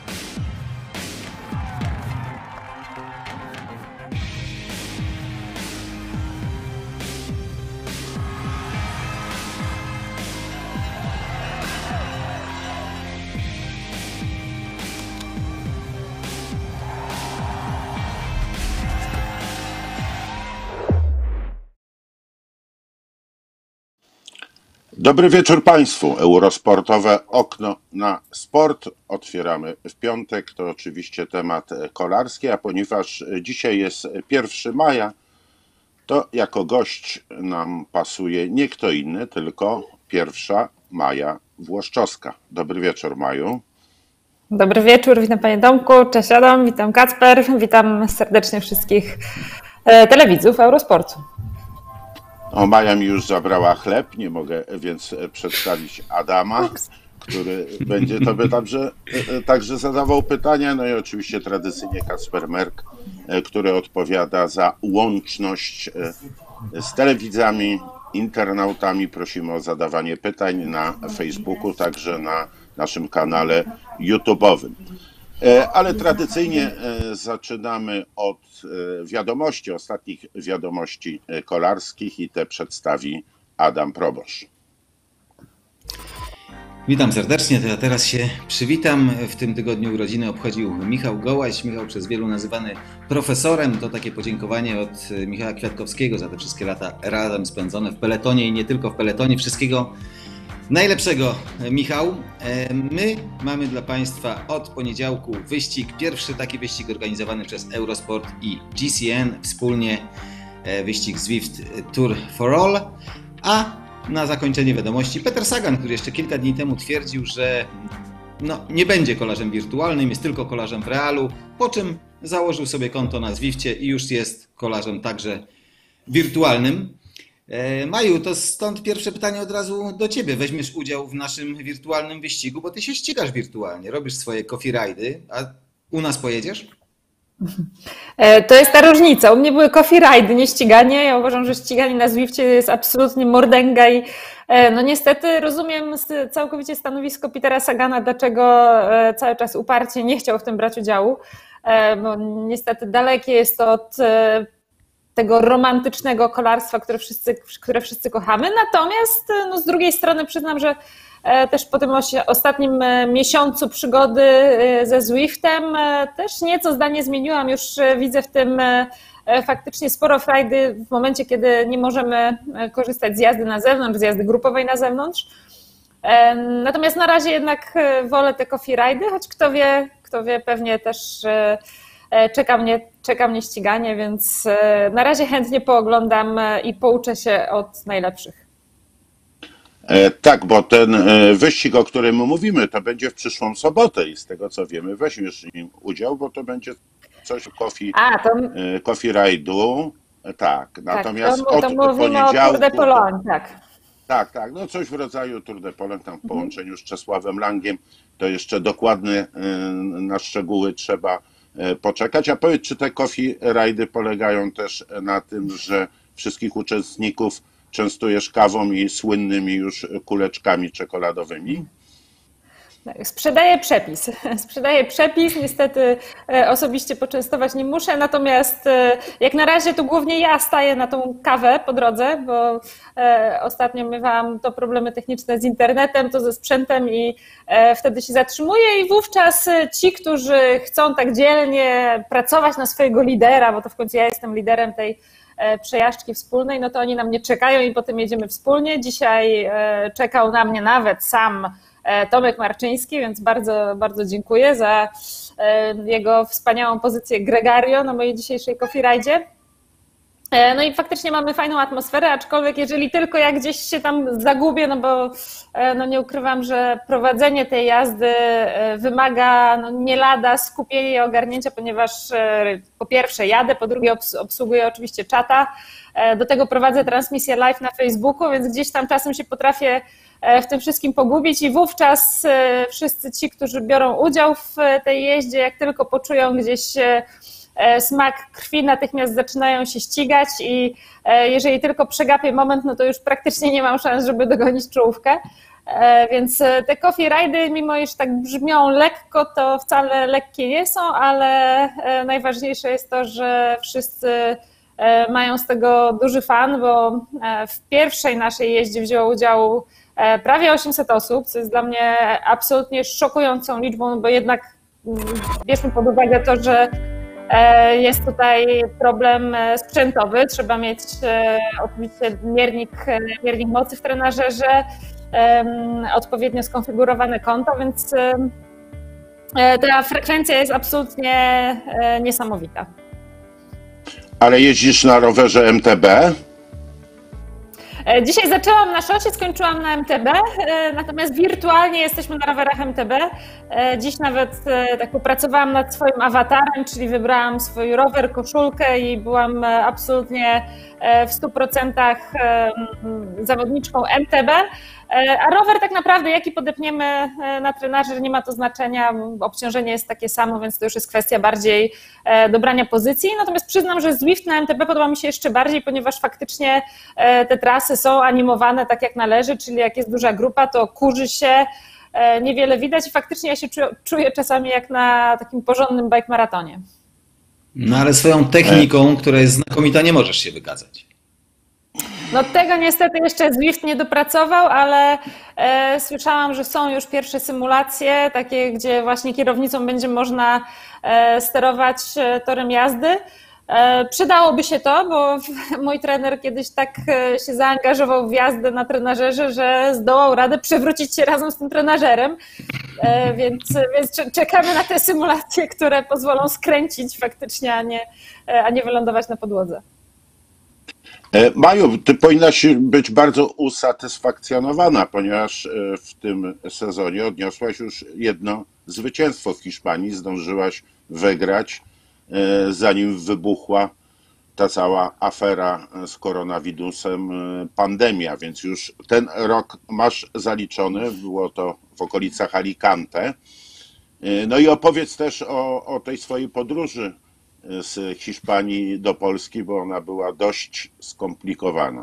Dobry wieczór Państwu. Eurosportowe okno na sport otwieramy w piątek. To oczywiście temat kolarski, a ponieważ dzisiaj jest 1 maja, to jako gość nam pasuje nie kto inny, tylko pierwsza Maja Włoszczowska. Dobry wieczór, Maju. Dobry wieczór, witam Panie Tomku, cześć Adam, witam Kacper, witam serdecznie wszystkich telewidzów Eurosportu. O, Maja mi już zabrała chleb, nie mogę więc przedstawić Adama, który będzie Tobie także zadawał pytania. No i oczywiście tradycyjnie Kacper Merk, który odpowiada za łączność z telewidzami, internautami. Prosimy o zadawanie pytań na Facebooku, także na naszym kanale YouTube'owym. Ale tradycyjnie zaczynamy od wiadomości, ostatnich wiadomości kolarskich i te przedstawi Adam Proboszcz. Witam serdecznie, to ja teraz się przywitam. W tym tygodniu urodziny obchodził Michał Gołaś. Michał przez wielu nazywany profesorem. To takie podziękowanie od Michała Kwiatkowskiego za te wszystkie lata razem spędzone w peletonie i nie tylko w peletonie. Wszystkiego najlepszego, Michał. My mamy dla Państwa od poniedziałku wyścig. Pierwszy taki wyścig organizowany przez Eurosport i GCN. Wspólnie wyścig Zwift Tour for All. A na zakończenie wiadomości Peter Sagan, który jeszcze kilka dni temu twierdził, że nie będzie kolarzem wirtualnym, jest tylko kolarzem w realu, po czym założył sobie konto na Zwifcie i już jest kolarzem także wirtualnym. Maju, to stąd pierwsze pytanie od razu do Ciebie. Weźmiesz udział w naszym wirtualnym wyścigu, bo Ty się ścigasz wirtualnie, robisz swoje coffee ride'y, a u nas pojedziesz? To jest ta różnica. U mnie były coffee ride'y, nie ściganie. Ja uważam, że ściganie na Zwifcie jest absolutnie mordęga i no niestety rozumiem całkowicie stanowisko Petera Sagana, dlaczego cały czas uparcie nie chciał w tym brać udziału, bo niestety dalekie jest to od tego romantycznego kolarstwa, które wszyscy kochamy. Natomiast z drugiej strony przyznam, że też po tym ostatnim miesiącu przygody ze Zwiftem też nieco zdanie zmieniłam. Już widzę w tym faktycznie sporo frajdy w momencie, kiedy nie możemy korzystać z jazdy na zewnątrz, z jazdy grupowej na zewnątrz. Natomiast na razie jednak wolę te coffee ride'y, choć kto wie, pewnie też czeka mnie ściganie, więc na razie chętnie pooglądam i pouczę się od najlepszych. Tak, bo ten wyścig, o którym mówimy, to będzie w przyszłą sobotę i z tego co wiemy, weźmiesz w nim udział, bo to będzie coś coffee ride'u. Tak, natomiast to od mówimy poniedziałku... o Tour de Pologne, tak. Tak, no coś w rodzaju Tour de Pologne, tam w połączeniu z Czesławem Langiem, to jeszcze dokładnie na szczegóły trzeba poczekać. A powiedz, czy te coffee ride'y polegają też na tym, że wszystkich uczestników częstujesz kawą i słynnymi już kuleczkami czekoladowymi? Sprzedaję przepis, niestety osobiście poczęstować nie muszę, natomiast jak na razie to głównie ja staję na tą kawę po drodze, bo ostatnio miewałam to problemy techniczne z internetem, to ze sprzętem i wtedy się zatrzymuję i wówczas ci, którzy chcą tak dzielnie pracować na swojego lidera, bo to w końcu ja jestem liderem tej przejażdżki wspólnej, no to oni na mnie czekają i potem jedziemy wspólnie. Dzisiaj czekał na mnie nawet sam Tomek Marczyński, więc bardzo, bardzo dziękuję za jego wspaniałą pozycję Gregario na mojej dzisiejszej coffee ride'zie. No i faktycznie mamy fajną atmosferę, aczkolwiek jeżeli tylko ja gdzieś się tam zagubię, no bo nie ukrywam, że prowadzenie tej jazdy wymaga nie lada skupienia i ogarnięcia, ponieważ po pierwsze jadę, po drugie obsługuję oczywiście czata, do tego prowadzę transmisję live na Facebooku, więc gdzieś tam czasem się potrafię w tym wszystkim pogubić i wówczas wszyscy ci, którzy biorą udział w tej jeździe, jak tylko poczują gdzieś smak krwi, natychmiast zaczynają się ścigać i jeżeli tylko przegapię moment, no to już praktycznie nie mam szans, żeby dogonić czołówkę. Więc te coffee ride'y, mimo iż tak brzmią lekko, to wcale lekkie nie są, ale najważniejsze jest to, że wszyscy mają z tego duży fan, bo w pierwszej naszej jeździe wzięło udział prawie 800 osób, co jest dla mnie absolutnie szokującą liczbą, bo jednak bierzmy pod uwagę to, że jest tutaj problem sprzętowy. Trzeba mieć oczywiście miernik mocy w trenażerze, odpowiednio skonfigurowane konto, więc ta frekwencja jest absolutnie niesamowita. Ale jeździsz na rowerze MTB? Dzisiaj zaczęłam na szosie, skończyłam na MTB, natomiast wirtualnie jesteśmy na rowerach MTB. Dziś nawet tak popracowałam nad swoim awatarem, czyli wybrałam swój rower, koszulkę i byłam absolutnie w 100% zawodniczką MTB. A rower tak naprawdę, jaki podepniemy na trenażer, nie ma to znaczenia, obciążenie jest takie samo, więc to już jest kwestia bardziej dobrania pozycji. Natomiast przyznam, że Zwift na MTB podoba mi się jeszcze bardziej, ponieważ faktycznie te trasy są animowane tak jak należy, czyli jak jest duża grupa, to kurzy się, niewiele widać i faktycznie ja się czuję czasami jak na takim porządnym bike maratonie. No ale swoją techniką, która jest znakomita, nie możesz się wykazać. No tego niestety jeszcze Zwift nie dopracował, ale słyszałam, że są już pierwsze symulacje, takie gdzie właśnie kierownicą będzie można sterować torem jazdy. Przydałoby się to, bo mój trener kiedyś tak się zaangażował w jazdę na trenażerze, że zdołał radę przewrócić się razem z tym trenażerem, więc czekamy na te symulacje, które pozwolą skręcić faktycznie, a nie wylądować na podłodze. Maju, ty powinnaś być bardzo usatysfakcjonowana, ponieważ w tym sezonie odniosłaś już jedno zwycięstwo w Hiszpanii, zdążyłaś wygrać, zanim wybuchła ta cała afera z koronawirusem, pandemia, więc już ten rok masz zaliczony, było to w okolicach Alicante. No i opowiedz też o tej swojej podróży z Hiszpanii do Polski, bo ona była dość skomplikowana.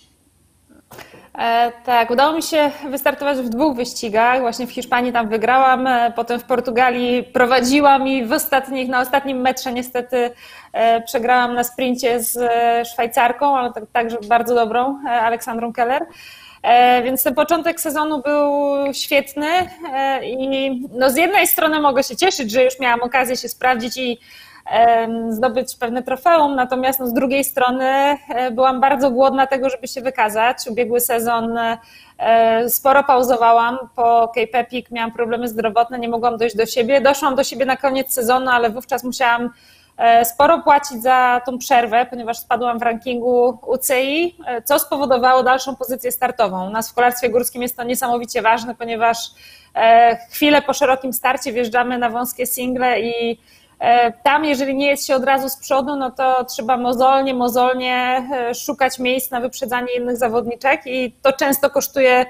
Tak, udało mi się wystartować w 2 wyścigach. Właśnie w Hiszpanii tam wygrałam, potem w Portugalii prowadziłam i na ostatnim metrze niestety przegrałam na sprincie z Szwajcarką, ale także bardzo dobrą, Aleksandrą Keller. Więc ten początek sezonu był świetny i no z jednej strony mogę się cieszyć, że już miałam okazję się sprawdzić i zdobyć pewne trofeum, natomiast no, z drugiej strony byłam bardzo głodna tego, żeby się wykazać. Ubiegły sezon sporo pauzowałam, po Cape Epic miałam problemy zdrowotne, nie mogłam dojść do siebie. Doszłam do siebie na koniec sezonu, ale wówczas musiałam sporo płacić za tą przerwę, ponieważ spadłam w rankingu UCI, co spowodowało dalszą pozycję startową. U nas w kolarstwie górskim jest to niesamowicie ważne, ponieważ chwilę po szerokim starcie wjeżdżamy na wąskie single i tam, jeżeli nie jest się od razu z przodu, no to trzeba mozolnie szukać miejsc na wyprzedzanie innych zawodniczek i to często kosztuje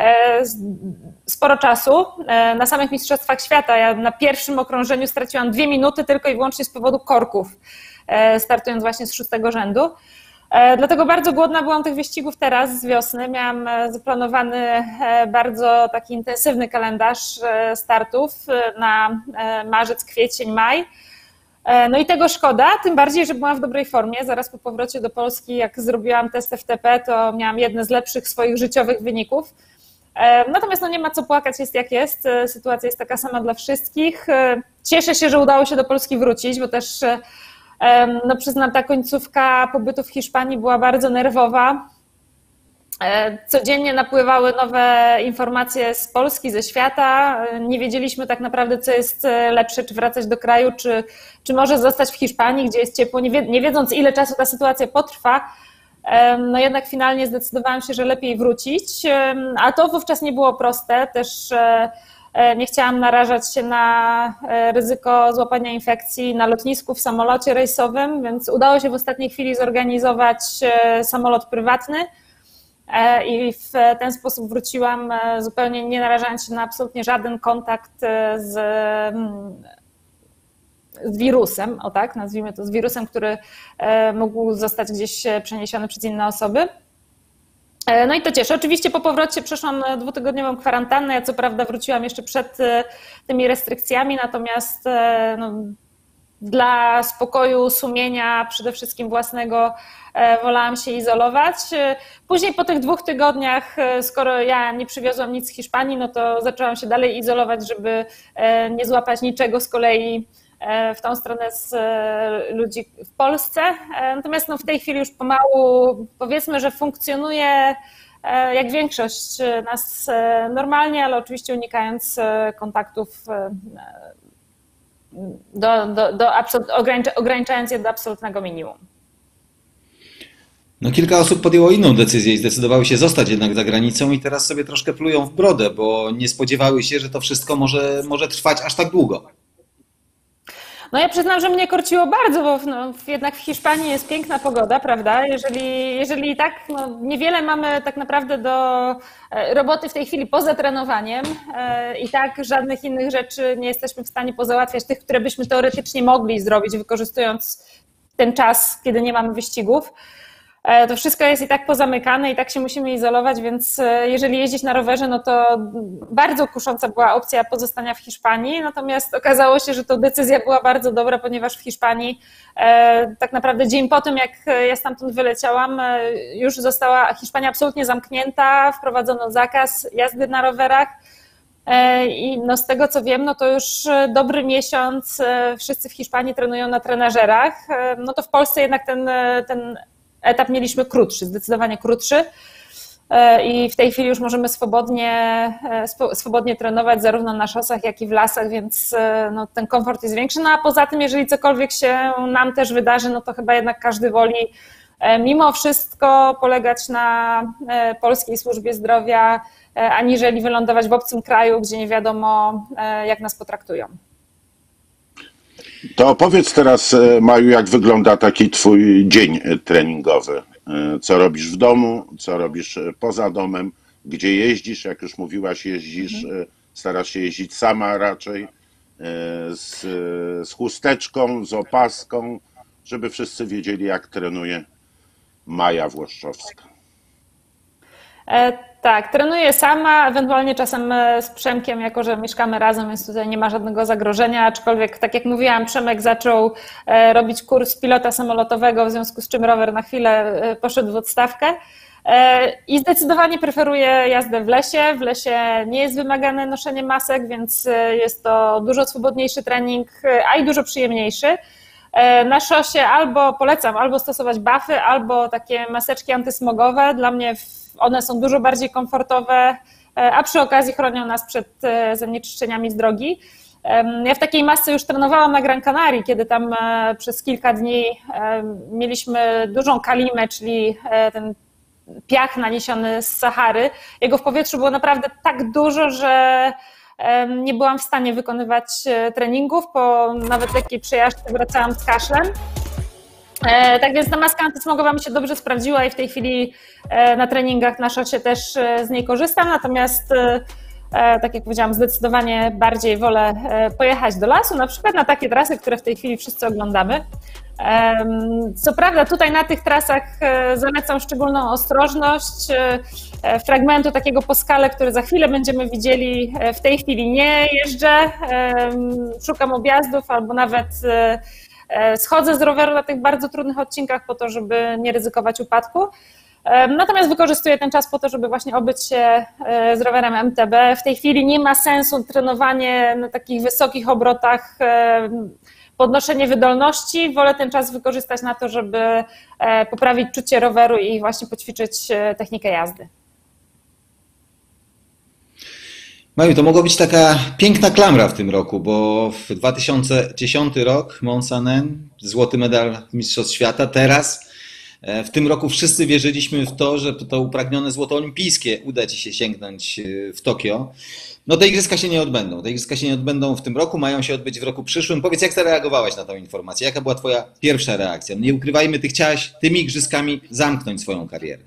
sporo czasu. Na samych Mistrzostwach Świata ja na pierwszym okrążeniu straciłam 2 minuty tylko i wyłącznie z powodu korków, startując właśnie z 6. rzędu. Dlatego bardzo głodna byłam tych wyścigów teraz z wiosny. Miałam zaplanowany bardzo taki intensywny kalendarz startów na marzec, kwiecień, maj. No i tego szkoda, tym bardziej, że byłam w dobrej formie. Zaraz po powrocie do Polski, jak zrobiłam test FTP, to miałam jedne z lepszych swoich życiowych wyników. Natomiast no nie ma co płakać, jest jak jest. Sytuacja jest taka sama dla wszystkich. Cieszę się, że udało się do Polski wrócić, bo też no przyznam, ta końcówka pobytu w Hiszpanii była bardzo nerwowa. Codziennie napływały nowe informacje z Polski, ze świata. Nie wiedzieliśmy tak naprawdę, co jest lepsze, czy wracać do kraju, czy może zostać w Hiszpanii, gdzie jest ciepło, nie wiedząc, ile czasu ta sytuacja potrwa. No jednak finalnie zdecydowałam się, że lepiej wrócić, a to wówczas nie było proste. Też nie chciałam narażać się na ryzyko złapania infekcji na lotnisku, w samolocie rejsowym, więc udało się w ostatniej chwili zorganizować samolot prywatny i w ten sposób wróciłam, zupełnie nie narażając się na absolutnie żaden kontakt z wirusem, o tak, nazwijmy to, z wirusem, który mógł zostać gdzieś przeniesiony przez inne osoby. No i to cieszy. Oczywiście po powrocie przeszłam 2-tygodniową kwarantannę. Ja co prawda wróciłam jeszcze przed tymi restrykcjami, natomiast no, dla spokoju sumienia, przede wszystkim własnego, wolałam się izolować. Później po tych 2 tygodniach, skoro ja nie przywiozłam nic z Hiszpanii, no to zaczęłam się dalej izolować, żeby nie złapać niczego z kolei w tą stronę z ludzi w Polsce. Natomiast no, w tej chwili już pomału powiedzmy, że funkcjonuje jak większość nas normalnie, ale oczywiście unikając kontaktów, ograniczając je do absolutnego minimum. No kilka osób podjęło inną decyzję i zdecydowały się zostać jednak za granicą i teraz sobie troszkę plują w brodę, bo nie spodziewały się, że to wszystko może trwać aż tak długo. No ja przyznam, że mnie korciło bardzo, bo no, jednak w Hiszpanii jest piękna pogoda, prawda? Jeżeli tak, no, niewiele mamy tak naprawdę do roboty w tej chwili poza trenowaniem i tak żadnych innych rzeczy nie jesteśmy w stanie pozałatwiać, tych, które byśmy teoretycznie mogli zrobić, wykorzystując ten czas, kiedy nie mamy wyścigów. To wszystko jest i tak pozamykane i tak się musimy izolować, więc jeżeli jeździć na rowerze, no to bardzo kusząca była opcja pozostania w Hiszpanii, natomiast okazało się, że to decyzja była bardzo dobra, ponieważ w Hiszpanii tak naprawdę dzień po tym, jak ja stamtąd wyleciałam, już została Hiszpania absolutnie zamknięta, wprowadzono zakaz jazdy na rowerach. I no z tego co wiem, no to już dobry miesiąc wszyscy w Hiszpanii trenują na trenażerach, no to w Polsce jednak ten etap mieliśmy krótszy, zdecydowanie krótszy i w tej chwili już możemy swobodnie trenować zarówno na szosach, jak i w lasach, więc no, ten komfort jest większy. No a poza tym, jeżeli cokolwiek się nam też wydarzy, no to chyba jednak każdy woli mimo wszystko polegać na polskiej służbie zdrowia, aniżeli wylądować w obcym kraju, gdzie nie wiadomo, jak nas potraktują. To opowiedz teraz, Maju, jak wygląda taki twój dzień treningowy. Co robisz w domu, co robisz poza domem, gdzie jeździsz, jak już mówiłaś, starasz się jeździć sama raczej, z chusteczką, z opaską, żeby wszyscy wiedzieli, jak trenuje Maja Włoszczowska. Tak, trenuję sama, ewentualnie czasem z Przemkiem, jako że mieszkamy razem, więc tutaj nie ma żadnego zagrożenia, aczkolwiek tak jak mówiłam, Przemek zaczął robić kurs pilota samolotowego, w związku z czym rower na chwilę poszedł w odstawkę i zdecydowanie preferuję jazdę w lesie. W lesie nie jest wymagane noszenie masek, więc jest to dużo swobodniejszy trening, a i dużo przyjemniejszy. Na szosie polecam albo stosować buffy, albo takie maseczki antysmogowe. Dla mnie one są dużo bardziej komfortowe, a przy okazji chronią nas przed zanieczyszczeniami z drogi. Ja w takiej masce już trenowałam na Gran Canaria, kiedy tam przez kilka dni mieliśmy dużą kalimę, czyli ten piach naniesiony z Sahary. Jego w powietrzu było naprawdę tak dużo, że nie byłam w stanie wykonywać treningów. Po nawet lekkiej przejażdżce wracałam z kaszlem. Tak więc ta maska antysmogowa mi się dobrze sprawdziła i w tej chwili na treningach na szosie też z niej korzystam, natomiast tak jak powiedziałam, zdecydowanie bardziej wolę pojechać do lasu, na przykład na takie trasy, które w tej chwili wszyscy oglądamy. Co prawda tutaj na tych trasach zalecam szczególną ostrożność. Fragmentu takiego po skale, który za chwilę będziemy widzieli, w tej chwili nie jeżdżę, szukam objazdów albo nawet schodzę z roweru na tych bardzo trudnych odcinkach po to, żeby nie ryzykować upadku. Natomiast wykorzystuję ten czas po to, żeby właśnie obyć się z rowerem MTB. W tej chwili nie ma sensu trenowanie na takich wysokich obrotach, podnoszenie wydolności. Wolę ten czas wykorzystać na to, żeby poprawić czucie roweru i właśnie poćwiczyć technikę jazdy. Maju, to mogła być taka piękna klamra w tym roku, bo w 2010 rok Mont Saint-Étienne, złoty medal Mistrzostw Świata, teraz w tym roku wszyscy wierzyliśmy w to, że to upragnione złoto olimpijskie uda Ci się sięgnąć w Tokio. No te igrzyska się nie odbędą. Te igrzyska się nie odbędą w tym roku, mają się odbyć w roku przyszłym. Powiedz, jak zareagowałaś na tą informację? Jaka była Twoja pierwsza reakcja? Nie ukrywajmy, Ty chciałaś tymi igrzyskami zamknąć swoją karierę.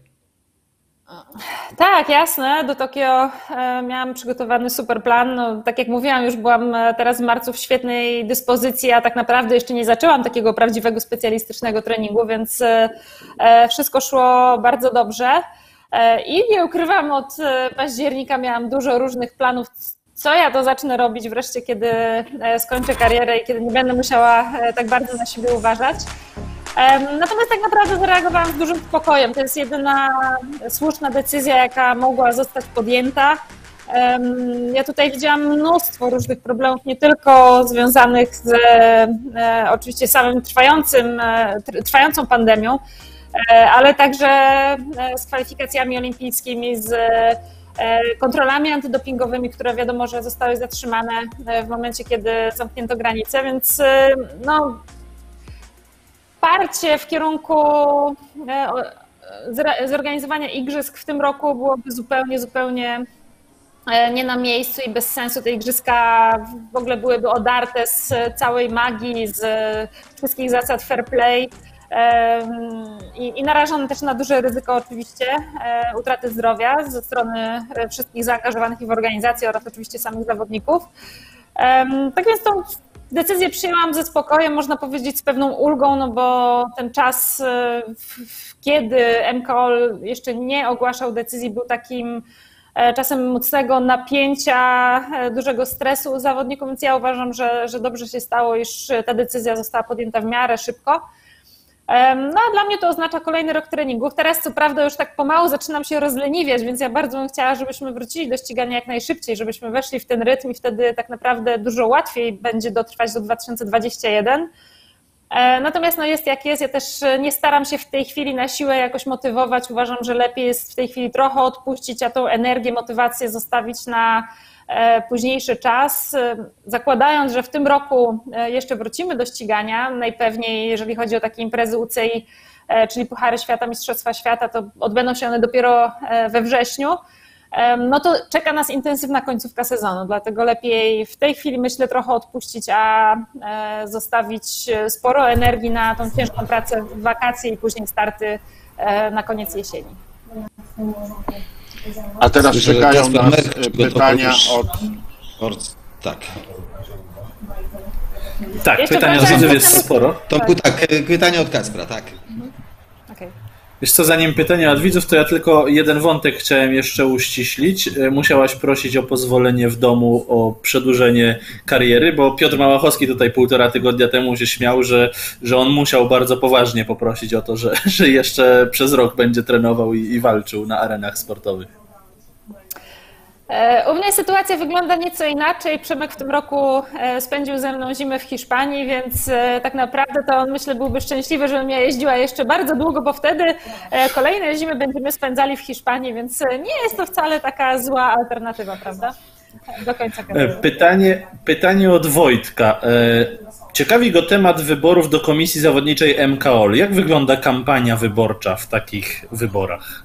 Tak, jasne. Do Tokio miałam przygotowany super plan. No, tak jak mówiłam, już byłam teraz w marcu w świetnej dyspozycji, a tak naprawdę jeszcze nie zaczęłam takiego prawdziwego specjalistycznego treningu, więc wszystko szło bardzo dobrze. I nie ukrywam, od października miałam dużo różnych planów, co ja to zacznę robić wreszcie, kiedy skończę karierę i kiedy nie będę musiała tak bardzo na siebie uważać. Natomiast tak naprawdę zareagowałam z dużym spokojem. To jest jedyna słuszna decyzja, jaka mogła zostać podjęta. Ja tutaj widziałam mnóstwo różnych problemów, nie tylko związanych z oczywiście samym trwającą pandemią, ale także z kwalifikacjami olimpijskimi, z kontrolami antydopingowymi, które wiadomo, że zostały zatrzymane w momencie, kiedy zamknięto granice, więc no, parcie w kierunku zorganizowania igrzysk w tym roku byłoby zupełnie nie na miejscu i bez sensu. Te igrzyska w ogóle byłyby odarte z całej magii, z wszystkich zasad fair play i narażone też na duże ryzyko oczywiście utraty zdrowia ze strony wszystkich zaangażowanych w organizację oraz oczywiście samych zawodników. Tak więc tą decyzję przyjęłam ze spokojem, można powiedzieć z pewną ulgą, no bo ten czas, kiedy MKOL jeszcze nie ogłaszał decyzji, był takim czasem mocnego napięcia, dużego stresu u zawodników, więc ja uważam, że dobrze się stało, iż ta decyzja została podjęta w miarę szybko. No a dla mnie to oznacza kolejny rok treningów. Teraz co prawda już tak pomału zaczynam się rozleniwiać, więc ja bardzo bym chciała, żebyśmy wrócili do ścigania jak najszybciej, żebyśmy weszli w ten rytm i wtedy tak naprawdę dużo łatwiej będzie dotrwać do 2021. Natomiast no jest jak jest, ja też nie staram się w tej chwili na siłę jakoś motywować. Uważam, że lepiej jest w tej chwili trochę odpuścić, a tą energię, motywację zostawić na późniejszy czas, zakładając, że w tym roku jeszcze wrócimy do ścigania, najpewniej jeżeli chodzi o takie imprezy UCI, czyli Puchary Świata, Mistrzostwa Świata, to odbędą się one dopiero we wrześniu, no to czeka nas intensywna końcówka sezonu, dlatego lepiej w tej chwili myślę trochę odpuścić, a zostawić sporo energii na tą ciężką pracę w wakacje i później starty na koniec jesieni. A teraz czekają nas pytania Tak. Tak, pytania od widzów jest sporo. Tomku, tak, pytanie od Kacpra, tak. Okay. Wiesz co, zanim pytania od widzów, to ja tylko jeden wątek chciałem jeszcze uściślić. Musiałaś prosić o pozwolenie w domu o przedłużenie kariery, bo Piotr Małachowski tutaj 1,5 tygodnia temu się śmiał, że on musiał bardzo poważnie poprosić o to, że jeszcze przez rok będzie trenował i walczył na arenach sportowych. U mnie sytuacja wygląda nieco inaczej. Przemek w tym roku spędził ze mną zimę w Hiszpanii, więc tak naprawdę to on, myślę, byłby szczęśliwy, żebym ja jeździła jeszcze bardzo długo, bo wtedy kolejne zimy będziemy spędzali w Hiszpanii, więc nie jest to wcale taka zła alternatywa, prawda? Do końca kariery. Pytanie od Wojtka. Ciekawi go temat wyborów do Komisji Zawodniczej MKOL. Jak wygląda kampania wyborcza w takich wyborach?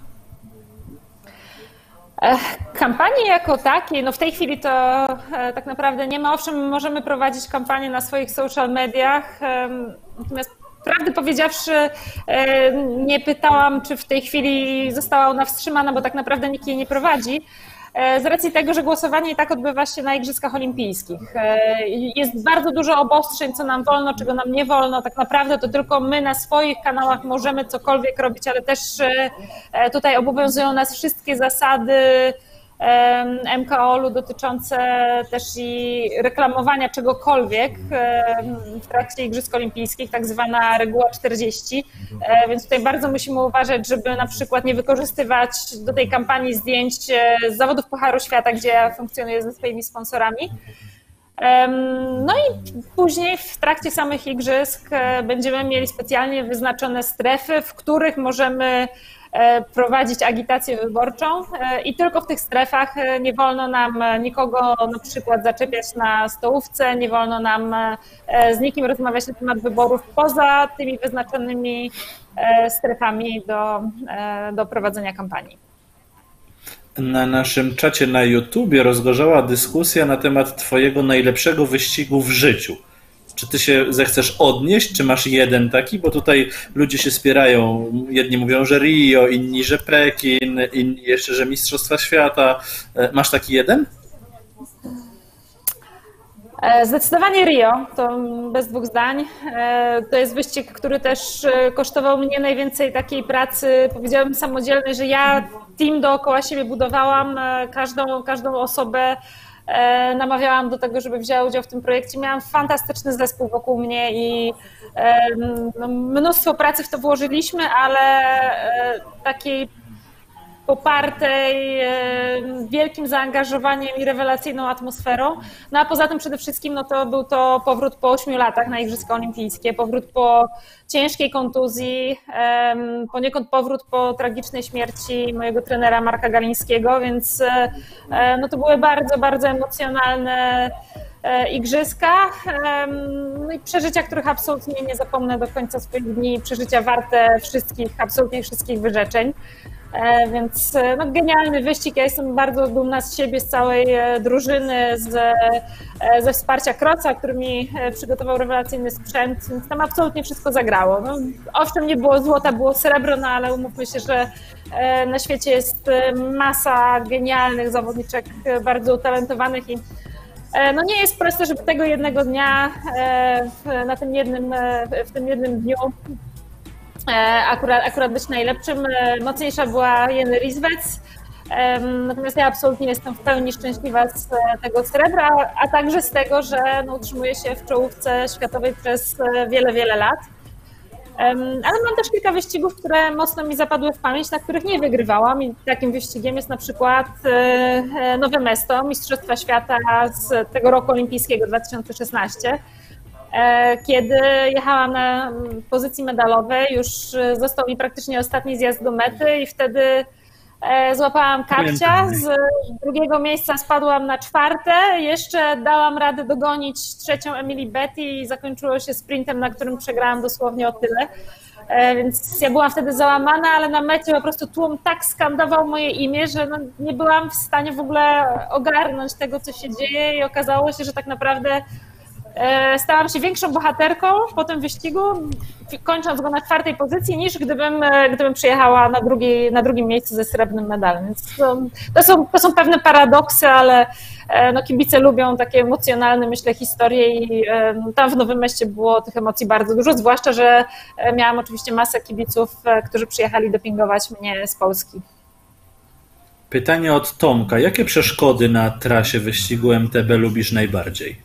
Kampanii jako takiej, no w tej chwili to tak naprawdę nie ma. Owszem, możemy prowadzić kampanię na swoich social mediach, natomiast prawdę powiedziawszy nie pytałam, czy w tej chwili została ona wstrzymana, bo tak naprawdę nikt jej nie prowadzi. Z racji tego, że głosowanie i tak odbywa się na Igrzyskach Olimpijskich. Jest bardzo dużo obostrzeń, co nam wolno, czego nam nie wolno. Tak naprawdę to tylko my na swoich kanałach możemy cokolwiek robić, ale też tutaj obowiązują nas wszystkie zasady MKOL-u dotyczące też i reklamowania czegokolwiek w trakcie Igrzysk Olimpijskich, tak zwana reguła 40, więc tutaj bardzo musimy uważać, żeby na przykład nie wykorzystywać do tej kampanii zdjęć z zawodów Pucharu Świata, gdzie ja funkcjonuję ze swoimi sponsorami. No i później w trakcie samych igrzysk będziemy mieli specjalnie wyznaczone strefy, w których możemy prowadzić agitację wyborczą i tylko w tych strefach nie wolno nam nikogo na przykład zaczepiać na stołówce, nie wolno nam z nikim rozmawiać na temat wyborów poza tymi wyznaczonymi strefami do prowadzenia kampanii. Na naszym czacie na YouTubie rozgorzała dyskusja na temat twojego najlepszego wyścigu w życiu. Czy ty się zechcesz odnieść, czy masz jeden taki? Bo tutaj ludzie się spierają. Jedni mówią, że Rio, inni, że Pekin, inni jeszcze, że Mistrzostwa Świata. Masz taki jeden? Zdecydowanie Rio, to bez dwóch zdań. To jest wyścig, który też kosztował mnie najwięcej takiej pracy, powiedziałabym samodzielnej, że ja team dookoła siebie budowałam, każdą osobę namawiałam do tego, żeby wzięła udział w tym projekcie. Miałam fantastyczny zespół wokół mnie i mnóstwo pracy w to włożyliśmy, ale takiej popartej wielkim zaangażowaniem i rewelacyjną atmosferą. No a poza tym przede wszystkim no to był to powrót po 8 latach na Igrzyska Olimpijskie, powrót po ciężkiej kontuzji, poniekąd powrót po tragicznej śmierci mojego trenera Marka Galińskiego, więc no to były bardzo, bardzo emocjonalne igrzyska, no i przeżycia, których absolutnie nie zapomnę do końca swoich dni, przeżycia warte wszystkich, absolutnie wszystkich wyrzeczeń. Więc no, genialny wyścig. Ja jestem bardzo dumna z siebie, z całej drużyny, ze wsparcia Kroca, który mi przygotował rewelacyjny sprzęt, więc tam absolutnie wszystko zagrało. No, owszem, nie było złota, było srebro, no ale umówmy się, że na świecie jest masa genialnych zawodniczek, bardzo utalentowanych i no nie jest proste, żeby tego jednego dnia w tym jednym dniu akurat być najlepszym. Mocniejsza była Jenny Ryswec, natomiast ja absolutnie jestem w pełni szczęśliwa z tego srebra, a także z tego, że no, utrzymuję się w czołówce światowej przez wiele, wiele lat. Ale mam też kilka wyścigów, które mocno mi zapadły w pamięć, na których nie wygrywałam i takim wyścigiem jest na przykład Nowe Mesto, Mistrzostwa Świata z tego roku olimpijskiego 2016. Kiedy jechałam na pozycji medalowej, już został mi praktycznie ostatni zjazd do mety i wtedy złapałam kapcia, z drugiego miejsca spadłam na czwarte, jeszcze dałam radę dogonić trzecią Emily Betty i zakończyło się sprintem, na którym przegrałam dosłownie o tyle. Więc ja byłam wtedy załamana, ale na mecie po prostu tłum tak skandował moje imię, że no nie byłam w stanie w ogóle ogarnąć tego, co się dzieje i okazało się, że tak naprawdę stałam się większą bohaterką po tym wyścigu, kończąc go na czwartej pozycji, niż gdybym przyjechała na drugim miejscu ze srebrnym medalem. Więc to są pewne paradoksy, ale no, kibice lubią takie emocjonalne, myślę, historie i tam w Nowym Mieście było tych emocji bardzo dużo, zwłaszcza, że miałam oczywiście masę kibiców, którzy przyjechali dopingować mnie z Polski. Pytanie od Tomka. Jakie przeszkody na trasie wyścigu MTB lubisz najbardziej?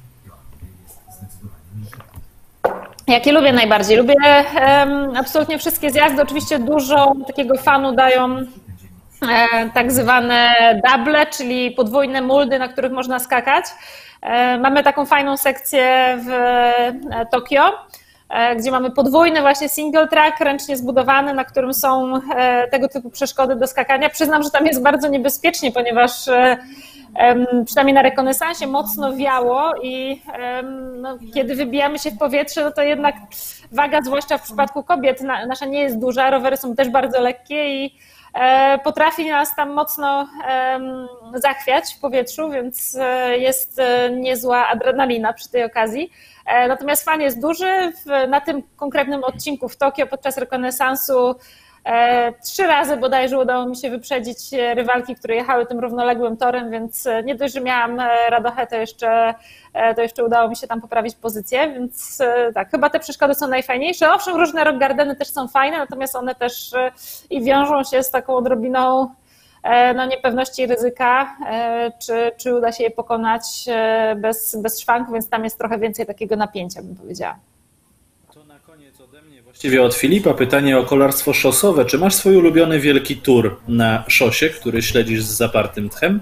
Jakie lubię najbardziej? Lubię absolutnie wszystkie zjazdy. Oczywiście dużo takiego fanu dają tak zwane double, czyli podwójne muldy, na których można skakać. Mamy taką fajną sekcję w Tokio, gdzie mamy podwójny właśnie single track, ręcznie zbudowany, na którym są tego typu przeszkody do skakania. Przyznam, że tam jest bardzo niebezpiecznie, ponieważ przynajmniej na rekonesansie mocno wiało i no, kiedy wybijamy się w powietrze, no to jednak waga, zwłaszcza w przypadku kobiet, nasza nie jest duża, rowery są też bardzo lekkie i potrafi nas tam mocno zachwiać w powietrzu, więc jest niezła adrenalina przy tej okazji. Natomiast fan jest duży. Na tym konkretnym odcinku w Tokio podczas rekonesansu 3 razy bodajże udało mi się wyprzedzić rywalki, które jechały tym równoległym torem, więc nie dość, że miałam radochę, to jeszcze udało mi się tam poprawić pozycję, więc tak, chyba te przeszkody są najfajniejsze. Owszem, różne rock gardeny też są fajne, natomiast one też i wiążą się z taką odrobiną no, niepewności i ryzyka, czy uda się je pokonać bez szwanku, więc tam jest trochę więcej takiego napięcia, bym powiedziała. To na koniec ode mnie, właściwie od Filipa, pytanie o kolarstwo szosowe. Czy masz swój ulubiony wielki tour na szosie, który śledzisz z zapartym tchem?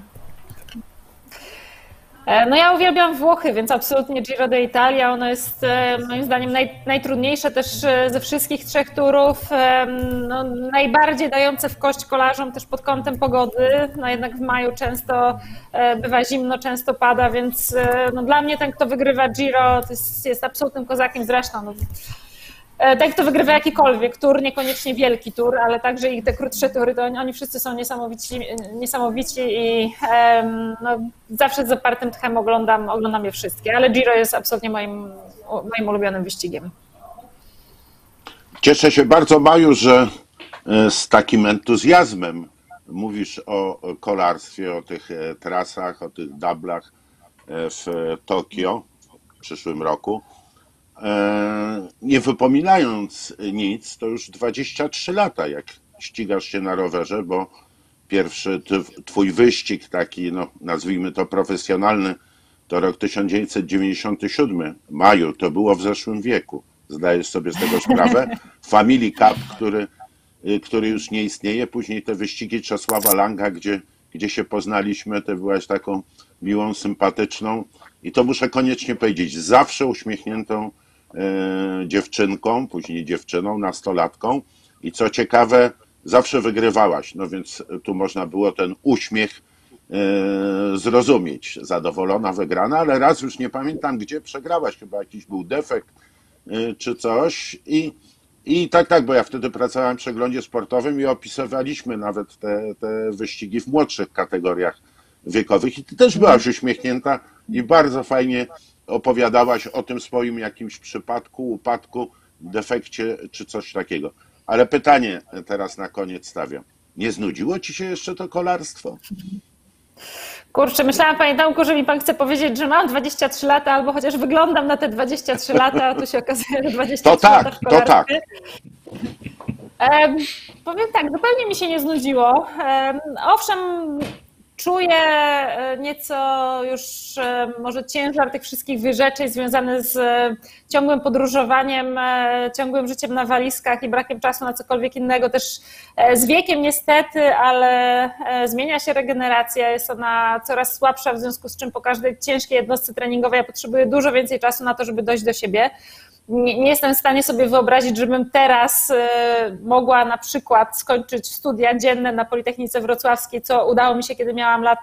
No ja uwielbiam Włochy, więc absolutnie Giro d'Italia, ono jest moim zdaniem najtrudniejsze też ze wszystkich 3 turów, no, najbardziej dające w kość kolarzom też pod kątem pogody, no jednak w maju często bywa zimno, często pada, więc no, dla mnie ten, kto wygrywa Giro, to jest absolutnym kozakiem zresztą. No, tak, kto wygrywa jakikolwiek tur, niekoniecznie wielki tur, ale także i te krótsze tury, to oni wszyscy są niesamowici i no, zawsze z zapartym tchem oglądam je wszystkie, ale Giro jest absolutnie moim ulubionym wyścigiem. Cieszę się bardzo, Maju, że z takim entuzjazmem mówisz o kolarstwie, o tych trasach, o tych dublach. w Tokio w przyszłym roku. Nie wypominając nic, to już 23 lata, jak ścigasz się na rowerze, bo pierwszy twój wyścig taki, no, nazwijmy to profesjonalny, to rok 1997, maju, to było w zeszłym wieku. Zdajesz sobie z tego sprawę? Family Cup, który już nie istnieje. Później te wyścigi Czesława Langa, gdzie się poznaliśmy, ty byłaś taką miłą, sympatyczną i to muszę koniecznie powiedzieć, zawsze uśmiechniętą dziewczynką, później dziewczyną, nastolatką i co ciekawe, zawsze wygrywałaś, no więc tu można było ten uśmiech zrozumieć. Zadowolona, wygrana, ale raz już nie pamiętam gdzie przegrałaś, chyba jakiś był defekt czy coś i tak, bo ja wtedy pracowałem w przeglądzie sportowym i opisywaliśmy nawet te wyścigi w młodszych kategoriach wiekowych i ty też byłaś uśmiechnięta i bardzo fajnie opowiadałaś o tym swoim jakimś przypadku, upadku, defekcie czy coś takiego. Ale pytanie teraz na koniec stawiam. Nie znudziło ci się jeszcze to kolarstwo? Kurczę, myślałam, panie Tomku, że mi pan chce powiedzieć, że mam 23 lata, albo chociaż wyglądam na te 23 lata, a tu się okazuje, że 23 lata w kolarstwie. Powiem tak, zupełnie mi się nie znudziło. Owszem, czuję nieco już może ciężar tych wszystkich wyrzeczeń związanych z ciągłym podróżowaniem, ciągłym życiem na walizkach i brakiem czasu na cokolwiek innego. Też z wiekiem niestety, ale zmienia się regeneracja, jest ona coraz słabsza, w związku z czym po każdej ciężkiej jednostce treningowej ja potrzebuję dużo więcej czasu na to, żeby dojść do siebie. Nie jestem w stanie sobie wyobrazić, żebym teraz mogła na przykład skończyć studia dzienne na Politechnice Wrocławskiej, co udało mi się, kiedy miałam lat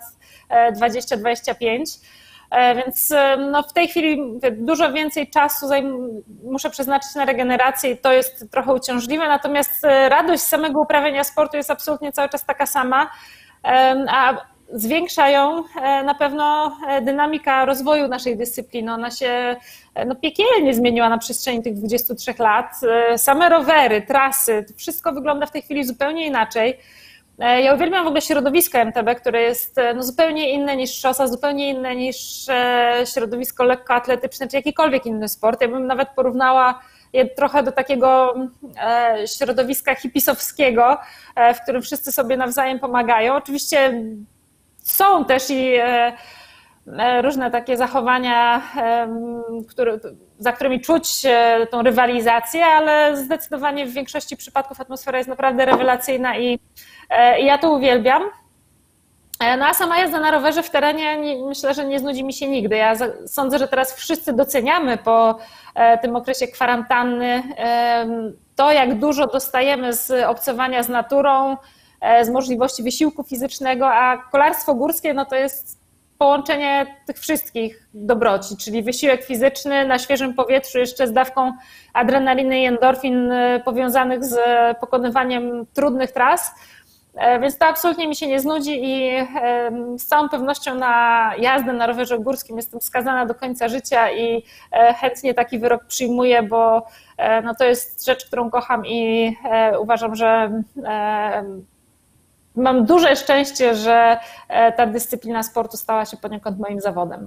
20-25. Więc no w tej chwili dużo więcej czasu muszę przeznaczyć na regenerację i to jest trochę uciążliwe, natomiast radość z samego uprawiania sportu jest absolutnie cały czas taka sama, a zwiększa ją na pewno dynamika rozwoju naszej dyscypliny. Ona się piekielnie zmieniła na przestrzeni tych 23 lat. Same rowery, trasy, to wszystko wygląda w tej chwili zupełnie inaczej. Ja uwielbiam w ogóle środowisko MTB, które jest zupełnie inne niż szosa, zupełnie inne niż środowisko lekkoatletyczne czy jakikolwiek inny sport. Ja bym nawet porównała je trochę do takiego środowiska hipisowskiego, w którym wszyscy sobie nawzajem pomagają. Oczywiście są też i różne takie zachowania, za którymi czuć tą rywalizację, ale zdecydowanie w większości przypadków atmosfera jest naprawdę rewelacyjna i ja to uwielbiam. No a sama jazda na rowerze w terenie myślę, że nie znudzi mi się nigdy. Ja sądzę, że teraz wszyscy doceniamy po tym okresie kwarantanny to, jak dużo dostajemy z obcowania z naturą, z możliwości wysiłku fizycznego, a kolarstwo górskie no to jest połączenie tych wszystkich dobroci, czyli wysiłek fizyczny na świeżym powietrzu jeszcze z dawką adrenaliny i endorfin powiązanych z pokonywaniem trudnych tras, więc to absolutnie mi się nie znudzi i z całą pewnością na jazdę na rowerze górskim jestem skazana do końca życia i chętnie taki wyrok przyjmuję, bo no to jest rzecz, którą kocham i uważam, że mam duże szczęście, że ta dyscyplina sportu stała się poniekąd moim zawodem.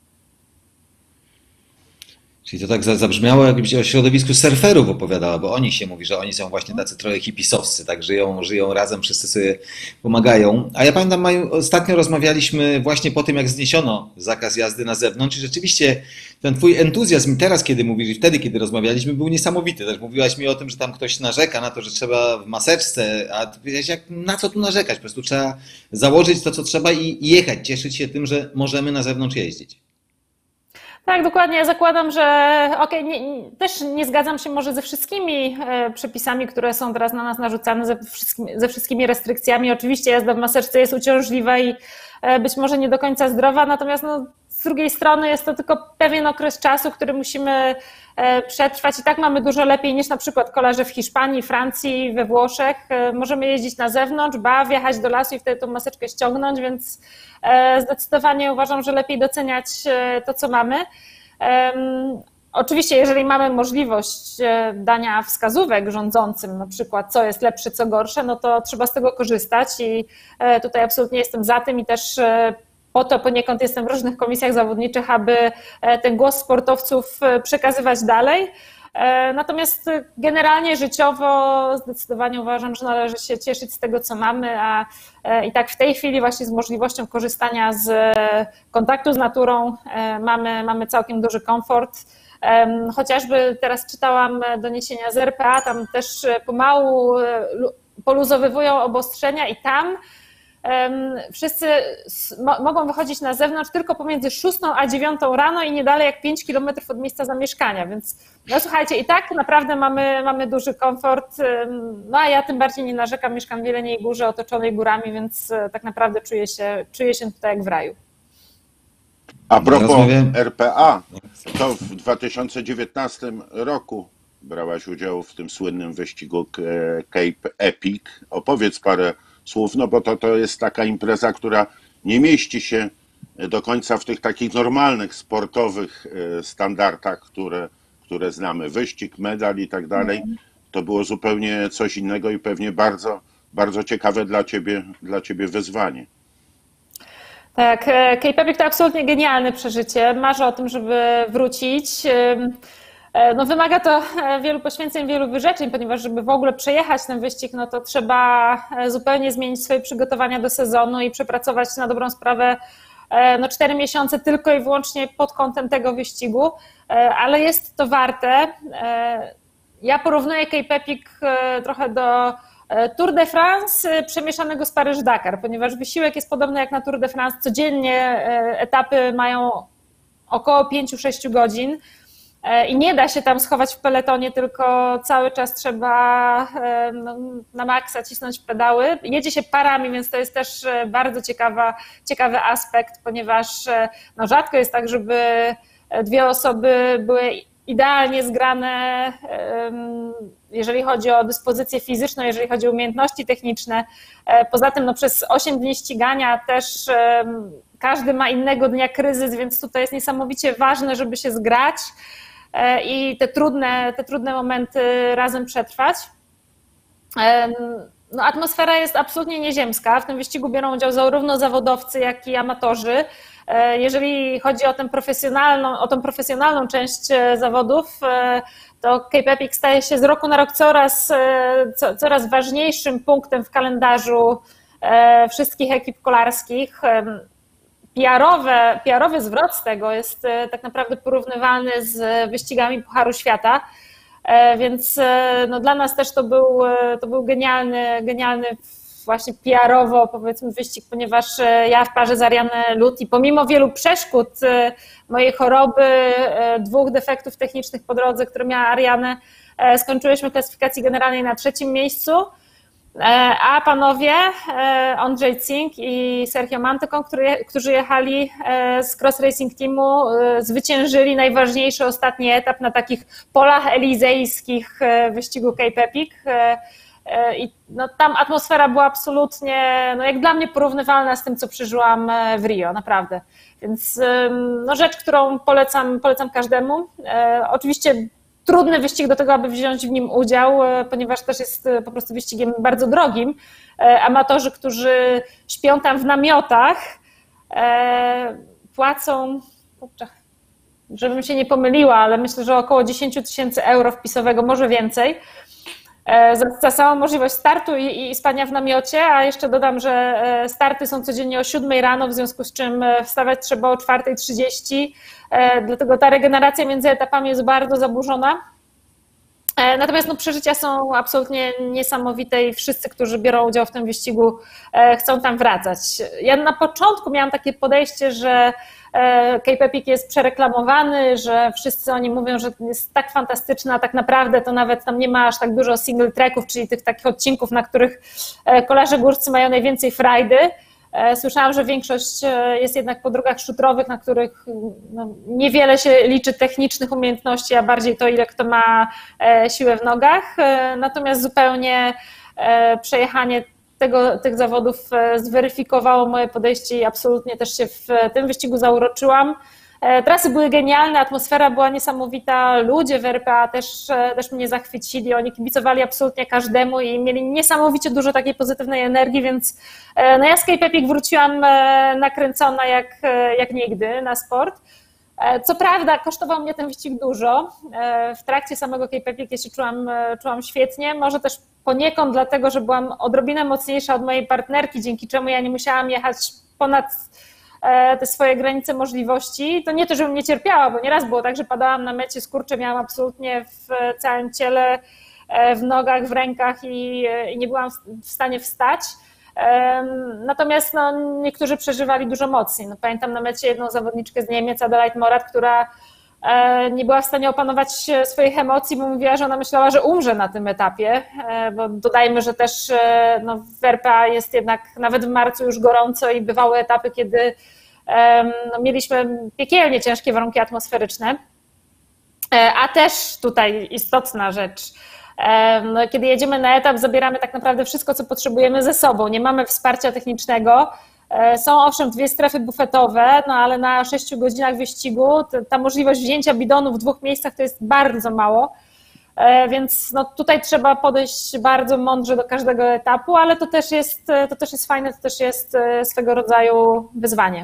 Czyli to tak zabrzmiało, jakbyś o środowisku surferów opowiadała, bo o nich się mówi, że oni są właśnie tacy trochę hipisowscy, tak żyją razem, wszyscy sobie pomagają. A ja pamiętam, Maju, ostatnio rozmawialiśmy właśnie po tym, jak zniesiono zakaz jazdy na zewnątrz i rzeczywiście ten twój entuzjazm teraz, kiedy mówisz i wtedy, kiedy rozmawialiśmy, był niesamowity. Też mówiłaś mi o tym, że tam ktoś narzeka na to, że trzeba w maseczce, a ty powiedziałaś, na co tu narzekać? Po prostu trzeba założyć to, co trzeba i jechać, cieszyć się tym, że możemy na zewnątrz jeździć. Tak, dokładnie. Ja zakładam, że też nie zgadzam się może ze wszystkimi przepisami, które są teraz na nas narzucane, ze wszystkimi restrykcjami. Oczywiście jazda w maseczce jest uciążliwa i być może nie do końca zdrowa, natomiast no, z drugiej strony jest to tylko pewien okres czasu, który musimy przetrwać i tak mamy dużo lepiej niż na przykład kolarze w Hiszpanii, Francji, we Włoszech. Możemy jeździć na zewnątrz, wjechać do lasu i wtedy tą maseczkę ściągnąć, więc zdecydowanie uważam, że lepiej doceniać to, co mamy. Oczywiście, jeżeli mamy możliwość dania wskazówek rządzącym, na przykład co jest lepsze, co gorsze, no to trzeba z tego korzystać i tutaj absolutnie jestem za tym i też po to poniekąd jestem w różnych komisjach zawodniczych, aby ten głos sportowców przekazywać dalej. Natomiast generalnie życiowo zdecydowanie uważam, że należy się cieszyć z tego, co mamy, a i tak w tej chwili właśnie z możliwością korzystania z kontaktu z naturą mamy całkiem duży komfort. Chociażby teraz czytałam doniesienia z RPA, tam też pomału poluzowywują obostrzenia i tam wszyscy mogą wychodzić na zewnątrz tylko pomiędzy 6 a 9 rano i nie dalej jak 5 kilometrów od miejsca zamieszkania, więc no słuchajcie, i tak naprawdę mamy duży komfort, no a ja tym bardziej nie narzekam, mieszkam w Jeleniej Górze otoczonej górami, więc tak naprawdę czuję się tutaj jak w raju. A propos RPA, to w 2019 roku brałaś udział w tym słynnym wyścigu Cape Epic. Opowiedz parę słów, no bo to jest taka impreza, która nie mieści się do końca w tych takich normalnych, sportowych standardach, które znamy. Wyścig, medal i tak dalej. To było zupełnie coś innego i pewnie bardzo, bardzo ciekawe dla ciebie wyzwanie. Tak, Cape Epic to absolutnie genialne przeżycie. Marzę o tym, żeby wrócić. No wymaga to wielu poświęceń, wielu wyrzeczeń, ponieważ żeby w ogóle przejechać ten wyścig, no to trzeba zupełnie zmienić swoje przygotowania do sezonu i przepracować na dobrą sprawę 4 miesiące tylko i wyłącznie pod kątem tego wyścigu, ale jest to warte. Ja porównuję Cape Epic trochę do Tour de France przemieszanego z Paryż-Dakar, ponieważ wysiłek jest podobny jak na Tour de France. Codziennie etapy mają około 5-6 godzin i nie da się tam schować w peletonie, tylko cały czas trzeba na maksa cisnąć pedały. Jedzie się parami, więc to jest też bardzo ciekawy aspekt, ponieważ no, rzadko jest tak, żeby dwie osoby były idealnie zgrane, jeżeli chodzi o dyspozycję fizyczną, jeżeli chodzi o umiejętności techniczne. Poza tym no, przez 8 dni ścigania też każdy ma innego dnia kryzys, więc tutaj jest niesamowicie ważne, żeby się zgrać i te trudne momenty razem przetrwać. No, atmosfera jest absolutnie nieziemska. W tym wyścigu biorą udział zarówno zawodowcy, jak i amatorzy. Jeżeli chodzi o tą profesjonalną część zawodów, to Cape Epic staje się z roku na rok coraz ważniejszym punktem w kalendarzu wszystkich ekip kolarskich. PR-owy zwrot z tego jest tak naprawdę porównywalny z wyścigami Pucharu Świata, więc no dla nas też to był genialny właśnie PR-owo powiedzmy wyścig, ponieważ ja w parze z Ariane Lut i pomimo wielu przeszkód, mojej choroby, 2 defektów technicznych po drodze, które miała Ariane, skończyłyśmy klasyfikacji generalnej na 3. miejscu. A panowie Ondrzej Cink i Sergio Mantecan, którzy jechali z Cross Racing Teamu, zwyciężyli najważniejszy ostatni etap na takich polach elizejskich wyścigu Cape Epic. I no, tam atmosfera była absolutnie, no, jak dla mnie porównywalna z tym, co przeżyłam w Rio, naprawdę. Więc no, rzecz, którą polecam każdemu. Oczywiście trudny wyścig do tego, aby wziąć w nim udział, ponieważ też jest po prostu wyścigiem bardzo drogim. Amatorzy, którzy śpią tam w namiotach, płacą, żebym się nie pomyliła, ale myślę, że około 10 000 euro wpisowego, może więcej, za samą możliwość startu i spania w namiocie, a jeszcze dodam, że starty są codziennie o 7 rano, w związku z czym wstawać trzeba o 4:30, dlatego ta regeneracja między etapami jest bardzo zaburzona. Natomiast no, przeżycia są absolutnie niesamowite i wszyscy, którzy biorą udział w tym wyścigu, chcą tam wracać. Ja na początku miałam takie podejście, że Cape Epic jest przereklamowany, że wszyscy oni mówią, że jest tak fantastyczna, a tak naprawdę to nawet tam nie ma aż tak dużo single tracków, czyli tych takich odcinków, na których kolarze górscy mają najwięcej frajdy. Słyszałam, że większość jest jednak po drogach szutrowych, na których no, niewiele się liczy technicznych umiejętności, a bardziej to, ile kto ma siłę w nogach. Natomiast zupełnie przejechanie tych zawodów zweryfikowało moje podejście i absolutnie też się w tym wyścigu zauroczyłam. Trasy były genialne, atmosfera była niesamowita, ludzie w RPA też mnie zachwycili, oni kibicowali absolutnie każdemu i mieli niesamowicie dużo takiej pozytywnej energii, więc no ja z Cape Epic wróciłam nakręcona jak nigdy na sport. Co prawda kosztował mnie ten wyścig dużo, w trakcie samego Cape Epic ja się czułam świetnie, może też poniekąd dlatego, że byłam odrobinę mocniejsza od mojej partnerki, dzięki czemu ja nie musiałam jechać ponad te swoje granice możliwości. To nie to, żebym nie cierpiała, bo nieraz było tak, że padałam na mecie, skurcze miałam absolutnie w całym ciele, w nogach, w rękach i nie byłam w stanie wstać. Natomiast no, niektórzy przeżywali dużo mocniej. No, pamiętam na mecie jedną zawodniczkę z Niemiec, Adelaide Morat, która nie była w stanie opanować swoich emocji, bo mówiła, że ona myślała, że umrze na tym etapie, bo dodajmy, że też no, w RPA jest jednak nawet w marcu już gorąco i bywały etapy, kiedy no, mieliśmy piekielnie ciężkie warunki atmosferyczne, a też tutaj istotna rzecz, no, kiedy jedziemy na etap, zabieramy tak naprawdę wszystko, co potrzebujemy ze sobą, nie mamy wsparcia technicznego. Są owszem 2 strefy bufetowe, no ale na 6 godzinach wyścigu ta możliwość wzięcia bidonu w 2 miejscach to jest bardzo mało, więc no tutaj trzeba podejść bardzo mądrze do każdego etapu, ale to też jest fajne, to też jest swego rodzaju wyzwanie.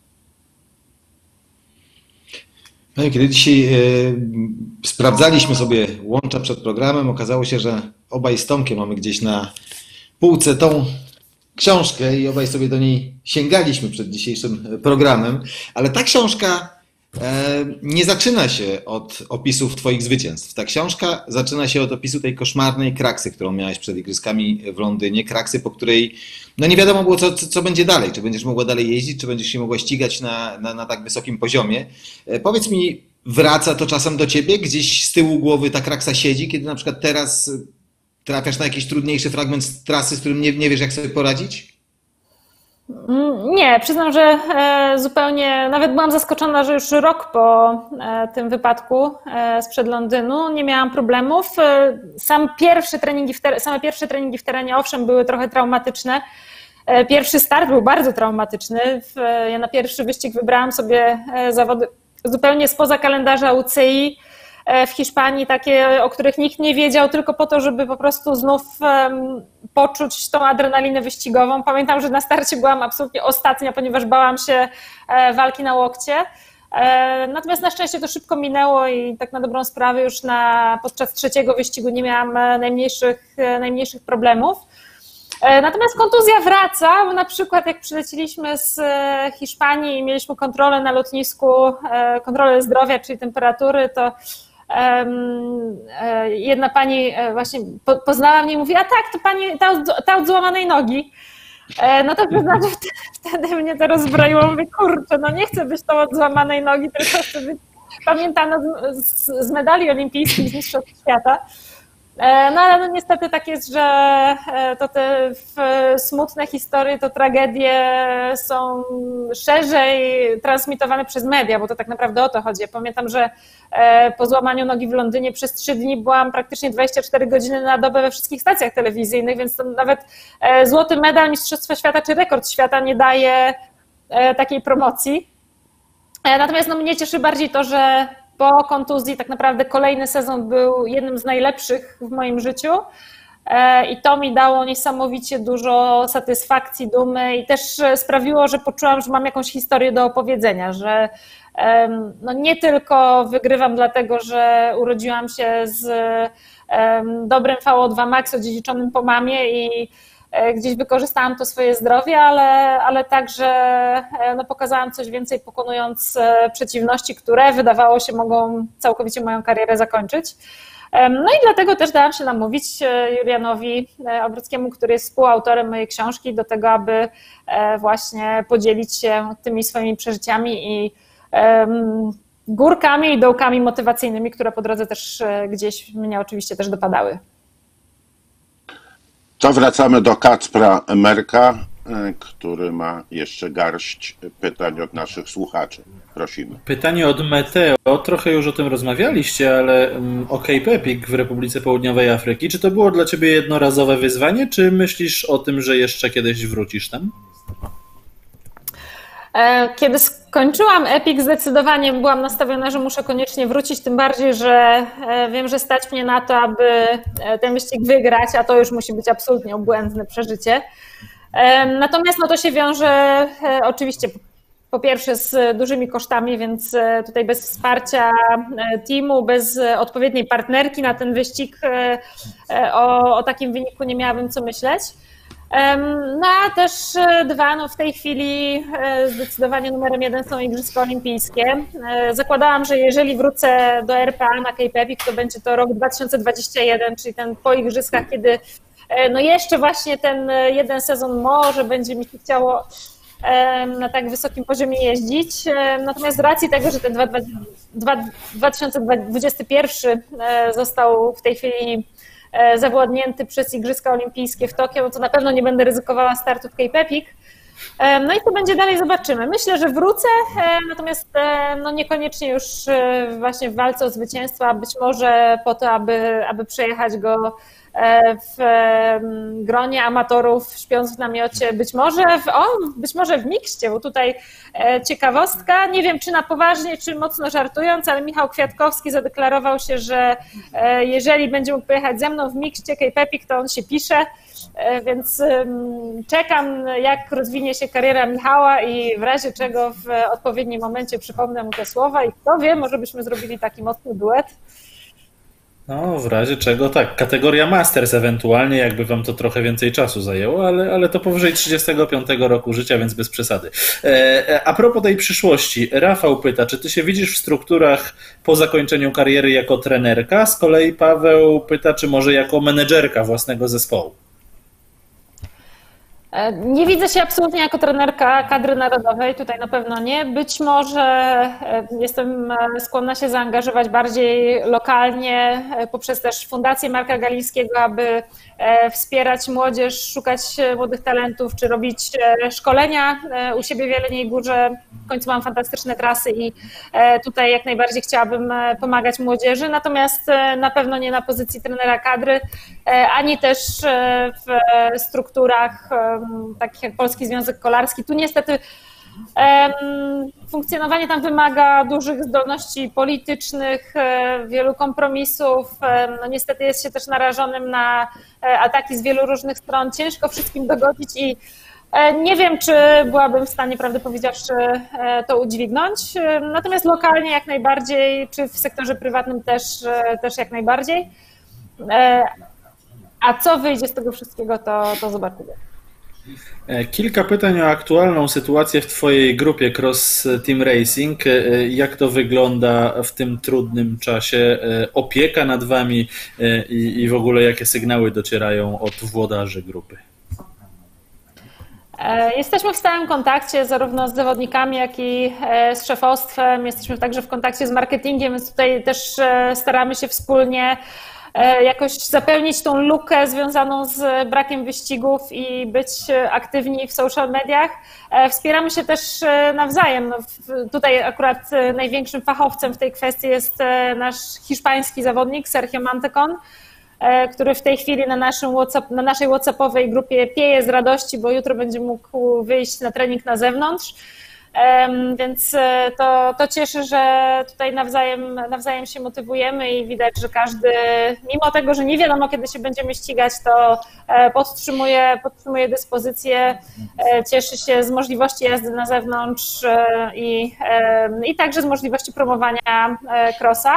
No i kiedy dzisiaj sprawdzaliśmy sobie łącza przed programem, okazało się, że obaj z Tomkiem mamy gdzieś na półce tą książkę i obaj sobie do niej sięgaliśmy przed dzisiejszym programem, ale ta książka nie zaczyna się od opisów twoich zwycięstw. Ta książka zaczyna się od opisu tej koszmarnej kraksy, którą miałeś przed Igrzyskami w Londynie, kraksy, po której no nie wiadomo było, co będzie dalej, czy będziesz mogła dalej jeździć, czy będziesz się mogła ścigać na tak wysokim poziomie. Powiedz mi, wraca to czasem do ciebie? Gdzieś z tyłu głowy ta kraksa siedzi, kiedy na przykład teraz trafiasz na jakiś trudniejszy fragment z trasy, z którym nie wiesz, jak sobie poradzić? Nie, przyznam, że zupełnie, nawet byłam zaskoczona, że już rok po tym wypadku sprzed Londynu nie miałam problemów. Same pierwsze treningi w terenie, owszem, były trochę traumatyczne. Pierwszy start był bardzo traumatyczny. Ja na pierwszy wyścig wybrałam sobie zawody zupełnie spoza kalendarza UCI w Hiszpanii, takie, o których nikt nie wiedział, tylko po to, żeby po prostu znów poczuć tą adrenalinę wyścigową. Pamiętam, że na starcie byłam absolutnie ostatnia, ponieważ bałam się walki na łokcie. Natomiast na szczęście to szybko minęło i tak na dobrą sprawę już podczas 3. wyścigu nie miałam najmniejszych problemów. Natomiast kontuzja wraca, bo na przykład jak przylecieliśmy z Hiszpanii i mieliśmy kontrolę na lotnisku, kontrolę zdrowia, czyli temperatury, to jedna pani właśnie poznała mnie i mówi, a tak, to pani ta od złamanej nogi. No to przyznam, że wtedy mnie to rozbroiło, mówię, kurczę, no nie chcę być tą od złamanej nogi, tylko chcę być pamiętana z medali olimpijskich, z mistrzostw świata. No ale no niestety tak jest, że to te smutne historie, to tragedie są szerzej transmitowane przez media, bo to tak naprawdę o to chodzi. Ja pamiętam, że po złamaniu nogi w Londynie przez 3 dni byłam praktycznie 24 godziny na dobę we wszystkich stacjach telewizyjnych, więc to nawet złoty medal Mistrzostwa Świata czy rekord świata nie daje takiej promocji. Natomiast no, mnie cieszy bardziej to, że po kontuzji tak naprawdę kolejny sezon był jednym z najlepszych w moim życiu i to mi dało niesamowicie dużo satysfakcji, dumy i też sprawiło, że poczułam, że mam jakąś historię do opowiedzenia, że no nie tylko wygrywam dlatego, że urodziłam się z dobrym VO2 max odziedziczonym po mamie i gdzieś wykorzystałam to swoje zdrowie, ale także no, pokazałam coś więcej, pokonując przeciwności, które wydawało się mogą całkowicie moją karierę zakończyć. No i dlatego też dałam się namówić Julianowi Obruckiemu, który jest współautorem mojej książki, do tego, aby właśnie podzielić się tymi swoimi przeżyciami i górkami i dołkami motywacyjnymi, które po drodze też gdzieś mnie oczywiście też dopadały. To wracamy do Kacpra Merka, który ma jeszcze garść pytań od naszych słuchaczy. Prosimy. Pytanie od Meteo. Trochę już o tym rozmawialiście, ale o Cape Epic w Republice Południowej Afryki. Czy to było dla ciebie jednorazowe wyzwanie, czy myślisz o tym, że jeszcze kiedyś wrócisz tam? Kiedy skończyłam Epic, zdecydowanie byłam nastawiona, że muszę koniecznie wrócić, tym bardziej, że wiem, że stać mnie na to, aby ten wyścig wygrać, a to już musi być absolutnie obłędne przeżycie. Natomiast no to się wiąże oczywiście po pierwsze z dużymi kosztami, więc tutaj bez wsparcia teamu, bez odpowiedniej partnerki na ten wyścig o takim wyniku nie miałabym co myśleć. No a też dwa, no w tej chwili zdecydowanie numerem jeden są Igrzyska Olimpijskie. Zakładałam, że jeżeli wrócę do RPA na Cape Epic, to będzie to rok 2021, czyli ten po Igrzyskach, kiedy no jeszcze właśnie ten jeden sezon może będzie mi się chciało na tak wysokim poziomie jeździć. Natomiast z racji tego, że ten 2021 został w tej chwili zawładnięty przez Igrzyska Olimpijskie w Tokio, no to na pewno nie będę ryzykowała startu w Cape Epic. No i co będzie dalej, zobaczymy. Myślę, że wrócę, natomiast no niekoniecznie już właśnie w walce o zwycięstwo, a być może po to, aby przejechać go w gronie amatorów, śpiąc w namiocie, być może w mikście, bo tutaj ciekawostka, nie wiem czy na poważnie, czy mocno żartując, ale Michał Kwiatkowski zadeklarował się, że jeżeli będzie mógł pojechać ze mną w mikście Cape Epic, to on się pisze, więc czekam, jak rozwinie się kariera Michała i w razie czego w odpowiednim momencie przypomnę mu te słowa i kto wie, może byśmy zrobili taki mocny duet. No, w razie czego tak, kategoria Masters ewentualnie, jakby wam to trochę więcej czasu zajęło, ale to powyżej 35 roku życia, więc bez przesady. A propos tej przyszłości, Rafał pyta, czy ty się widzisz w strukturach po zakończeniu kariery jako trenerka? Z kolei Paweł pyta, czy może jako menedżerka własnego zespołu? Nie widzę się absolutnie jako trenerka kadry narodowej, tutaj na pewno nie. Być może jestem skłonna się zaangażować bardziej lokalnie poprzez też Fundację Marka Galińskiego, aby wspierać młodzież, szukać młodych talentów, czy robić szkolenia u siebie w Jeleniej Górze. W końcu mam fantastyczne trasy i tutaj jak najbardziej chciałabym pomagać młodzieży, natomiast na pewno nie na pozycji trenera kadry, ani też w strukturach takich jak Polski Związek Kolarski. Tu niestety funkcjonowanie tam wymaga dużych zdolności politycznych, wielu kompromisów. No niestety jest się też narażonym na ataki z wielu różnych stron. Ciężko wszystkim dogodzić i nie wiem, czy byłabym w stanie, prawdę powiedziawszy, to udźwignąć. Natomiast lokalnie jak najbardziej, czy w sektorze prywatnym też jak najbardziej. A co wyjdzie z tego wszystkiego, to zobaczymy. Kilka pytań o aktualną sytuację w twojej grupie Cross Team Racing. Jak to wygląda w tym trudnym czasie? Opieka nad wami i w ogóle jakie sygnały docierają od włodarzy grupy? Jesteśmy w stałym kontakcie zarówno z zawodnikami, jak i z szefostwem. Jesteśmy także w kontakcie z marketingiem, więc tutaj też staramy się wspólnie jakoś zapełnić tą lukę związaną z brakiem wyścigów i być aktywni w social mediach. Wspieramy się też nawzajem. No, tutaj akurat największym fachowcem w tej kwestii jest nasz hiszpański zawodnik Sergio Mantecon, który w tej chwili na naszej WhatsAppowej grupie pieje z radości, bo jutro będzie mógł wyjść na trening na zewnątrz. Więc to cieszy, że tutaj nawzajem się motywujemy i widać, że każdy, mimo tego, że nie wiadomo kiedy się będziemy ścigać, to podtrzymuje dyspozycję, cieszy się z możliwości jazdy na zewnątrz i także z możliwości promowania crossa.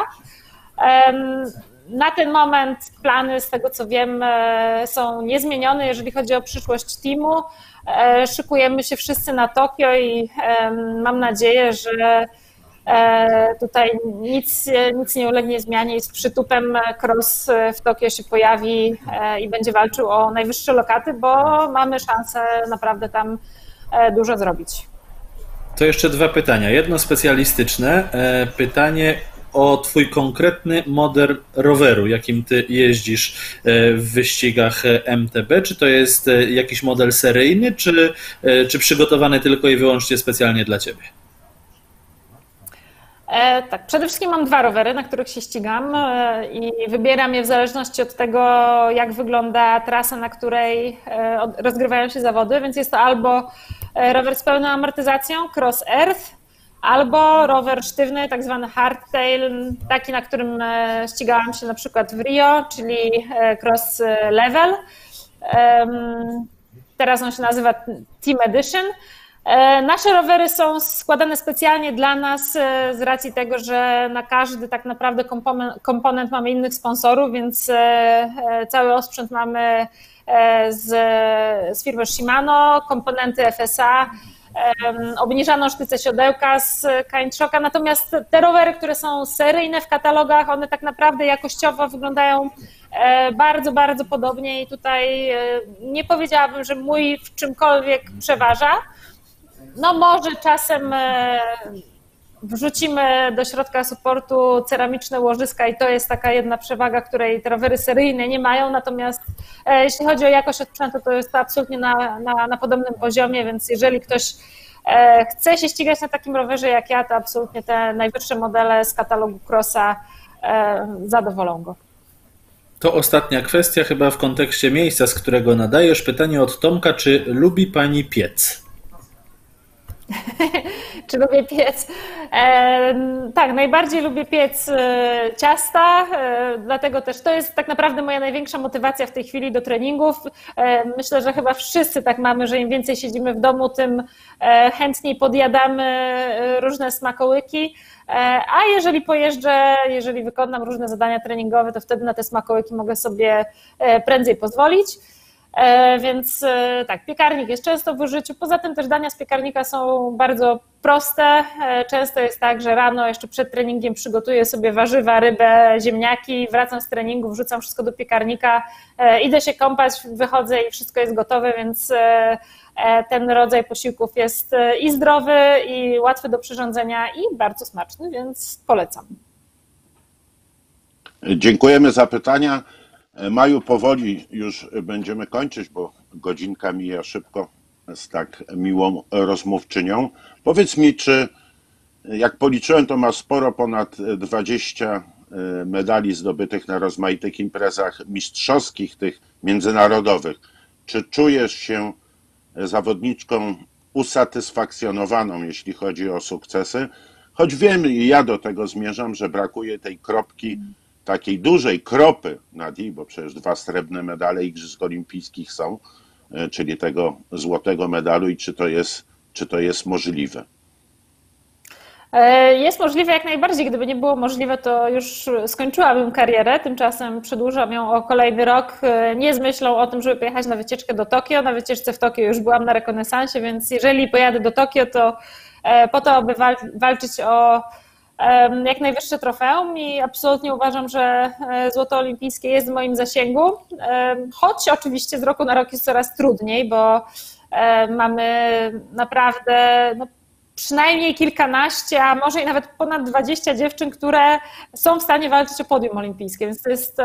Na ten moment plany, z tego co wiem, są niezmienione, jeżeli chodzi o przyszłość teamu. Szykujemy się wszyscy na Tokio i mam nadzieję, że tutaj nic nie ulegnie zmianie i z przytupem cross w Tokio się pojawi i będzie walczył o najwyższe lokaty, bo mamy szansę naprawdę tam dużo zrobić. To jeszcze dwa pytania. Jedno specjalistyczne. Pytanie o twój konkretny model roweru, jakim ty jeździsz w wyścigach MTB. Czy to jest jakiś model seryjny, czy przygotowany tylko i wyłącznie specjalnie dla ciebie? Tak, przede wszystkim mam dwa rowery, na których się ścigam i wybieram je w zależności od tego, jak wygląda trasa, na której rozgrywają się zawody, więc jest to albo rower z pełną amortyzacją, Cross Earth, albo rower sztywny, tak zwany hardtail, taki, na którym ścigałam się na przykład w Rio, czyli Cross Level. Teraz on się nazywa Team Edition. Nasze rowery są składane specjalnie dla nas z racji tego, że na każdy tak naprawdę komponent mamy innych sponsorów, więc cały osprzęt mamy z firmy Shimano, komponenty FSA, obniżaną sztycę siodełka z Kindshocka, natomiast te rowery, które są seryjne w katalogach, one tak naprawdę jakościowo wyglądają bardzo, bardzo podobnie i tutaj nie powiedziałabym, że mój w czymkolwiek przeważa. No może czasem wrzucimy do środka suportu ceramiczne łożyska i to jest taka jedna przewaga, której te rowery seryjne nie mają, natomiast jeśli chodzi o jakość sprzętu, to jest to absolutnie na podobnym poziomie, więc jeżeli ktoś chce się ścigać na takim rowerze jak ja, to absolutnie te najwyższe modele z katalogu Crossa zadowolą go. To ostatnia kwestia chyba w kontekście miejsca, z którego nadajesz. Pytanie od Tomka, czy lubi Pani piec? Czy lubię piec? Tak, najbardziej lubię piec ciasta, dlatego też to jest tak naprawdę moja największa motywacja w tej chwili do treningów. Myślę, że chyba wszyscy tak mamy, że im więcej siedzimy w domu, tym chętniej podjadamy różne smakołyki, a jeżeli pojeżdżę, jeżeli wykonam różne zadania treningowe, to wtedy na te smakołyki mogę sobie prędzej pozwolić. Więc tak, piekarnik jest często w użyciu. Poza tym też dania z piekarnika są bardzo proste. Często jest tak, że rano jeszcze przed treningiem przygotuję sobie warzywa, rybę, ziemniaki, wracam z treningu, wrzucam wszystko do piekarnika, idę się kąpać, wychodzę i wszystko jest gotowe, więc ten rodzaj posiłków jest i zdrowy, i łatwy do przyrządzenia, i bardzo smaczny, więc polecam. Dziękujemy za pytania. Maju, powoli już będziemy kończyć, bo godzinka mija szybko z tak miłą rozmówczynią. Powiedz mi, czy jak policzyłem, to masz sporo ponad 20 medali zdobytych na rozmaitych imprezach mistrzowskich, tych międzynarodowych. Czy czujesz się zawodniczką usatysfakcjonowaną, jeśli chodzi o sukcesy? Choć wiem, i ja do tego zmierzam, że brakuje tej kropki, takiej dużej kropy nad i, bo przecież 2 srebrne medale Igrzysk Olimpijskich są, czyli tego złotego medalu, i czy to jest możliwe? Jest możliwe jak najbardziej. Gdyby nie było możliwe, to już skończyłabym karierę. Tymczasem przedłużam ją o kolejny rok, nie z myślą o tym, żeby pojechać na wycieczkę do Tokio. Na wycieczce w Tokio już byłam na rekonesansie, więc jeżeli pojadę do Tokio, to po to, aby walczyć o jak najwyższe trofeum i absolutnie uważam, że złoto olimpijskie jest w moim zasięgu, choć oczywiście z roku na rok jest coraz trudniej, bo mamy naprawdę przynajmniej kilkanaście, a może i nawet ponad 20 dziewczyn, które są w stanie walczyć o podium olimpijskie, więc to jest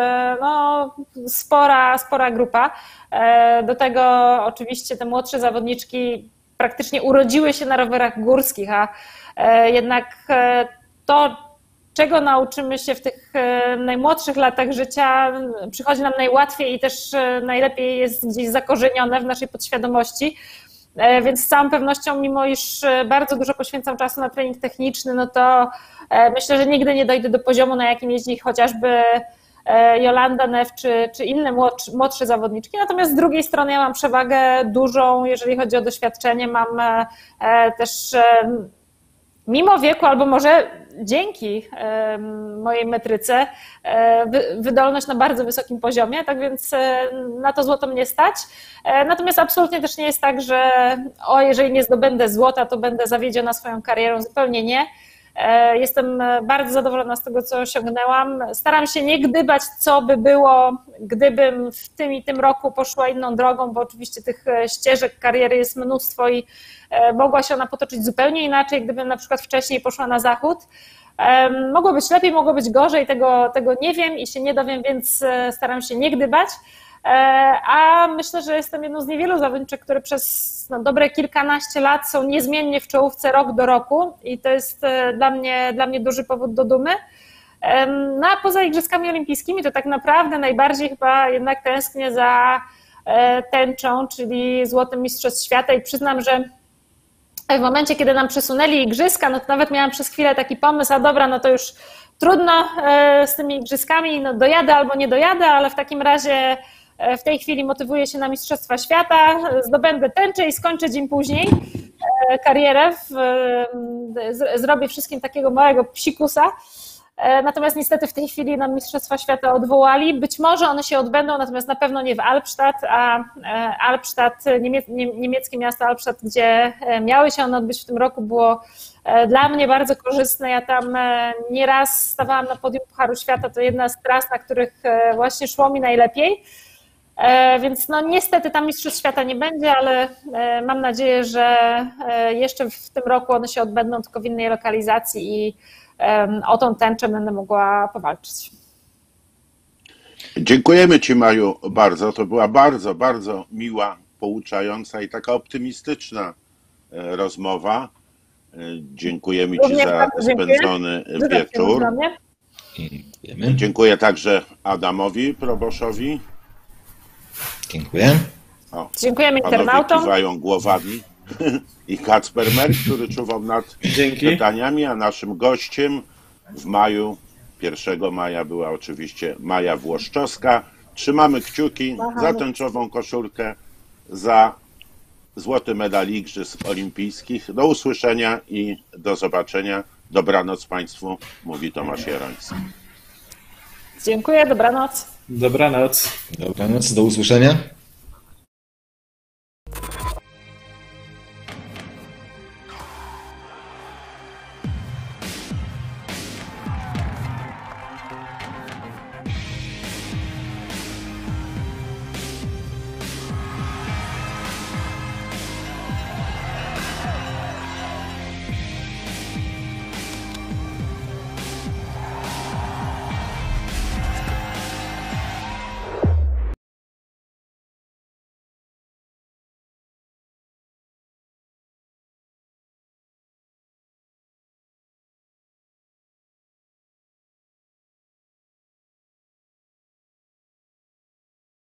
spora grupa. Do tego oczywiście te młodsze zawodniczki praktycznie urodziły się na rowerach górskich, a jednak to, czego nauczymy się w tych najmłodszych latach życia, przychodzi nam najłatwiej i też najlepiej jest gdzieś zakorzenione w naszej podświadomości. Więc z całą pewnością, mimo iż bardzo dużo poświęcam czasu na trening techniczny, no to myślę, że nigdy nie dojdę do poziomu, na jakim jeździ chociażby Jolanda Neff czy inne młodsze zawodniczki. Natomiast z drugiej strony ja mam przewagę dużą, jeżeli chodzi o doświadczenie. Mam też mimo wieku, albo może dzięki mojej metryce, wydolność na bardzo wysokim poziomie, tak więc na to złoto mnie stać. Natomiast absolutnie też nie jest tak, że jeżeli nie zdobędę złota, to będę zawiedziona swoją karierą. Zupełnie nie. Jestem bardzo zadowolona z tego, co osiągnęłam. Staram się nie gdybać, co by było, gdybym w tym i tym roku poszła inną drogą, bo oczywiście tych ścieżek kariery jest mnóstwo i mogła się ona potoczyć zupełnie inaczej, gdybym na przykład wcześniej poszła na zachód. Mogło być lepiej, mogło być gorzej, tego nie wiem i się nie dowiem, więc staram się nie gdybać. A myślę, że jestem jedną z niewielu zawodniczek, które przez dobre kilkanaście lat są niezmiennie w czołówce rok do roku i to jest dla mnie duży powód do dumy. No a poza Igrzyskami Olimpijskimi to tak naprawdę najbardziej chyba jednak tęsknię za tęczą, czyli złotym Mistrzostw Świata i przyznam, że W momencie, kiedy nam przesunęli igrzyska, no to nawet miałam przez chwilę taki pomysł, a dobra, no to już trudno z tymi igrzyskami, no dojadę albo nie dojadę, ale w takim razie w tej chwili motywuję się na Mistrzostwa Świata, zdobędę tęczę i skończę dzień później karierę, zrobię wszystkim takiego małego psikusa. Natomiast niestety w tej chwili nam Mistrzostwa Świata odwołali. Być może one się odbędą, natomiast na pewno nie w Albstadt, a Albstadt, niemieckie miasto Albstadt, gdzie miały się one odbyć w tym roku, było dla mnie bardzo korzystne. Ja tam nieraz stawałam na podium Pucharu Świata, to jedna z tras, na których właśnie szło mi najlepiej. Więc no niestety tam Mistrzostw Świata nie będzie, ale mam nadzieję, że jeszcze w tym roku one się odbędą, tylko w innej lokalizacji i o tą tęczę będę mogła powalczyć. Dziękujemy Ci, Maju, bardzo. To była bardzo, bardzo miła, pouczająca i taka optymistyczna rozmowa. Dziękujemy Ci za spędzony wieczór. Dziękuję także Adamowi Proboszowi. Dziękuję. Dziękujemy internautom. Kiwają głowami. I Kacpermer, który czuwał nad pytaniami, a naszym gościem w maju, 1 maja była oczywiście Maja Włoszczowska. Trzymamy kciuki za tęczową koszulkę, za złoty medal Igrzysk Olimpijskich. Do usłyszenia i do zobaczenia. Dobranoc Państwu, mówi Tomasz Jaroński. Dziękuję, dobranoc. Dobranoc. Dobranoc, do usłyszenia.